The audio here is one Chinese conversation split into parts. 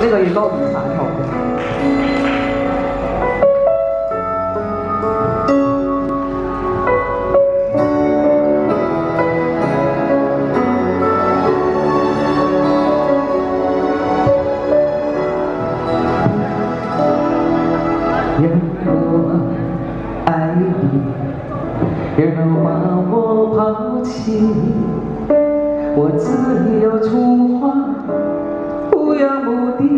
那个也够警察跳舞。让我爱你，别让我抛弃，我自由出发，不要目的，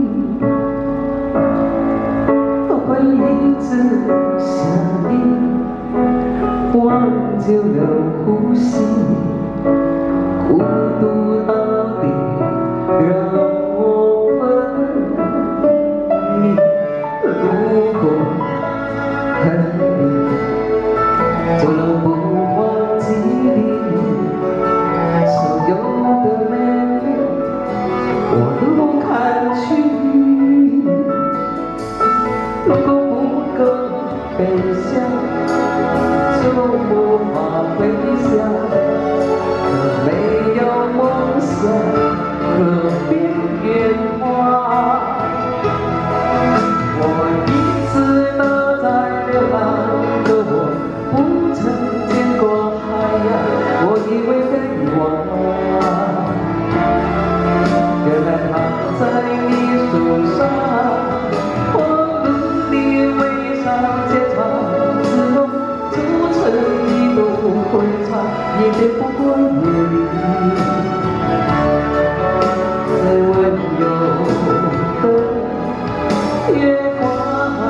我会一直想你，忘记了呼吸，孤独到底让我分离。如果恨你，就能不忘记你所有的美丽，我都看去。如果不够悲伤，就无法回想。可没有梦想，何必圆滑？我一直都在流浪，可我不曾见过海洋。我以为可以忘，原来它在你手上。我努力微笑坚强，自动组成一朵回肠，也别不过夜里最温柔的月光。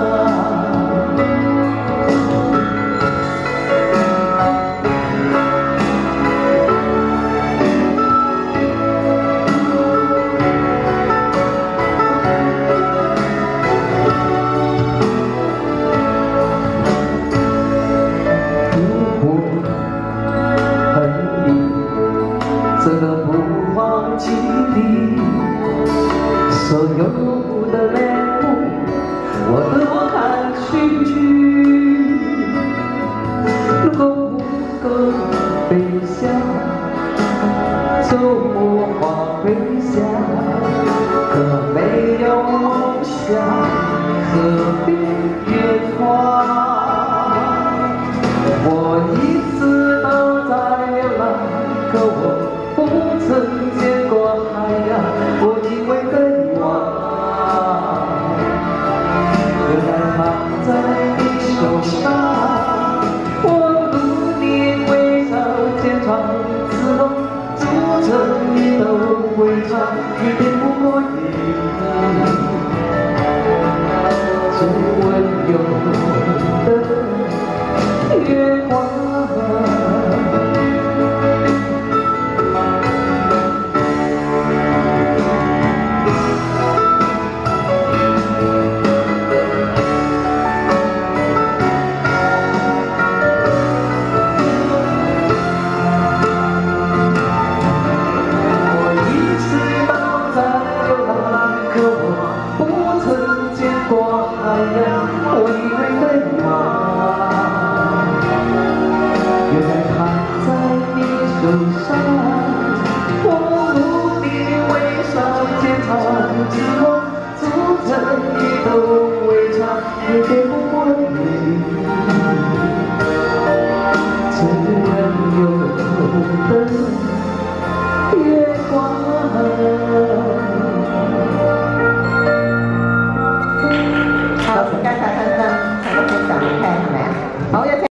真的不忘记你所有的美梦，我都看去。如果不够悲伤，就无法回想。可没有梦想，何必圆滑？我一直都在流浪，可我不曾见过海洋，我以为可以忘，原来它在你手上。我努力微笑坚强，自动组成一头回肠，一点不过夜最温柔的月光。可我不曾见过海洋，我以为可以忘，原来它在你手上。我努力微笑坚强，自我组成一头围场，也别不过你最温柔的月光。好，请盖下。